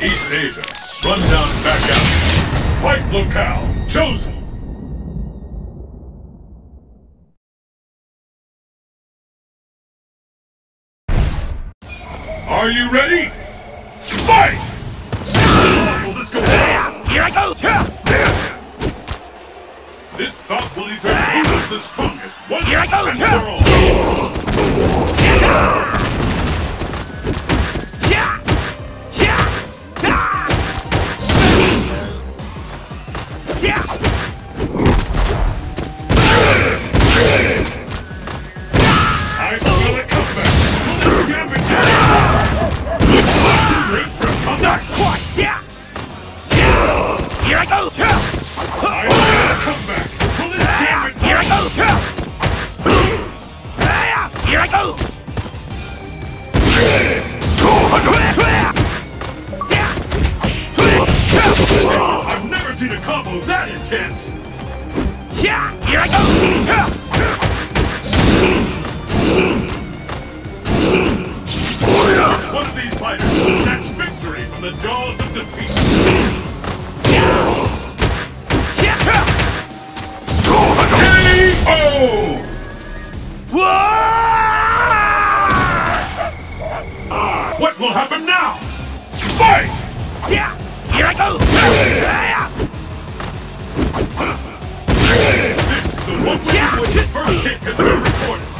East Asia. Rundown back out. Fight locale chosen. Are you ready? Fight! Will this go on? Here I go! This bout will determine who is the strongest once Here I go! and for all. I smell a comeback. Will this gambit wait for a comeback? Here I go! I smell a comeback. Will this gambit Here I go! Here I go! I've never seen a combo that intense! Here I go! One of these fighters will snatch victory from the jaws of defeat! KO! What will happen now? Fight! Here I go! This is the one where the first hit has been recorded.